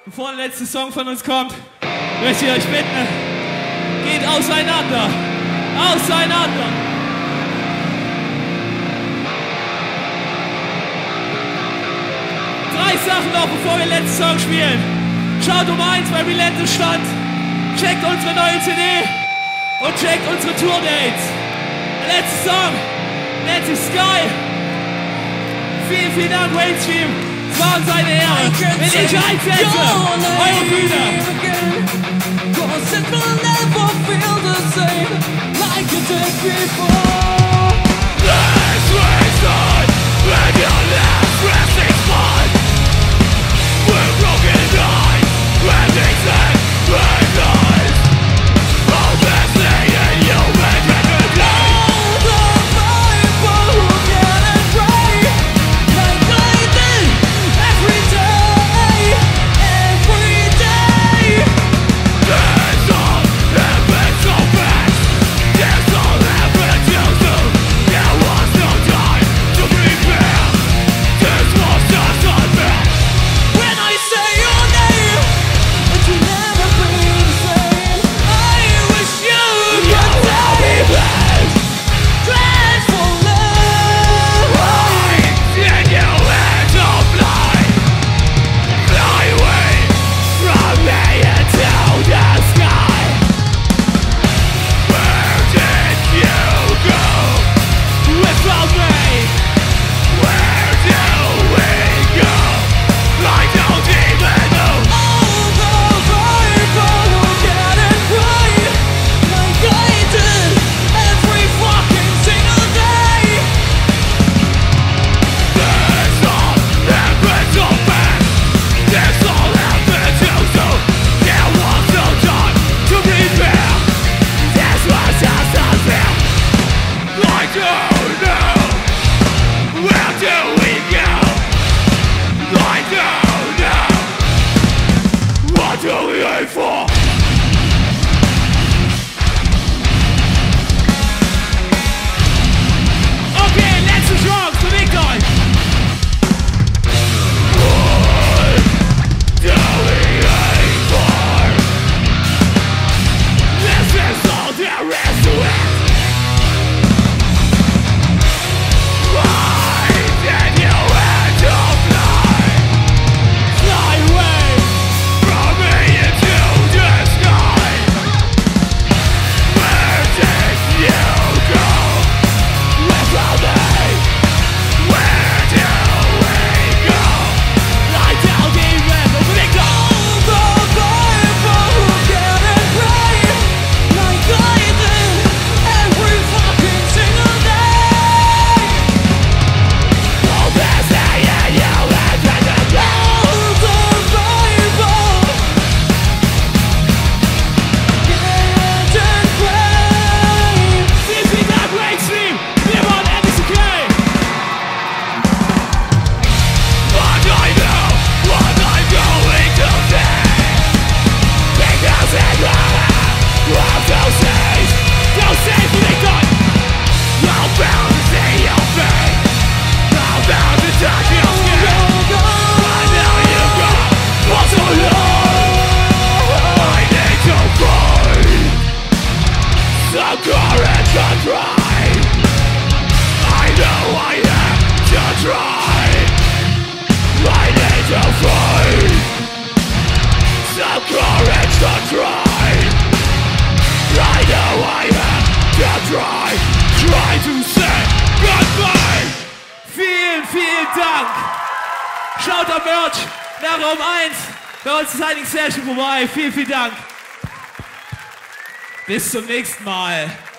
Bevor der letzte Song von uns kommt, möchte ich euch bitten, geht auseinander. Auseinander. Drei Sachen noch, bevor wir den letzten Song spielen. Schaut um 1 bei Relentless Stand. Checkt unsere neue CD und checkt unsere Tour-Dates. Der letzte Song nennt sich Sky. Vielen, vielen Dank, Mainstream. Es war uns eine Ehre. Wenn ich einsetze, eure Bühne. Cause it will never feel the same like it did before. This reason, when your last resting spot, we're broken eyes, rending sick, red eyes. All this thing in you and recognize. All the people who get it right, like I did every day, every day. There's all happened so fast. There's all happened too soon. There was no time to prepare. This was just unfair. When I say your name, it will never be the same. I wish you could I'll be back. dreadful love. In your hands of light, fly away from me into the sky. Where did you go without me? Where do we go? I don't even know. All the people who get it right, like I did every fucking single day. This all happened so fast. This all happened too soon. There was no time to prepare. This was just unfair. I don't know. Where do we go? I don't know. What do we aim for? Okay, letzte Chance, bewegt euch. What do we aim for? This is all there is to it. Why did you have to fly? Fly away from me into the sky. Where did you go without me? Where do we go? I don't even think All the people who get it right, like I did every fucking single day. all this thing in you and recognize. All the people get it right. Vielen, vielen Dank, Mainstream. Wir waren endlich okay. But I know what I'm going to say. Because it's what those days. Go safe, bewegt euch. I'm bound to see your face. I'm bound to touch your skin. I know you got for so long. I need to find some courage to try. I know I have to try. I need to find some courage to try. I know I have to try. Try to say goodbye. Vielen, vielen Dank. Schaut am Merch nach Raum 1. Bei uns ist Signing Session vorbei. Vielen, vielen Dank. Bis zum nächsten Mal.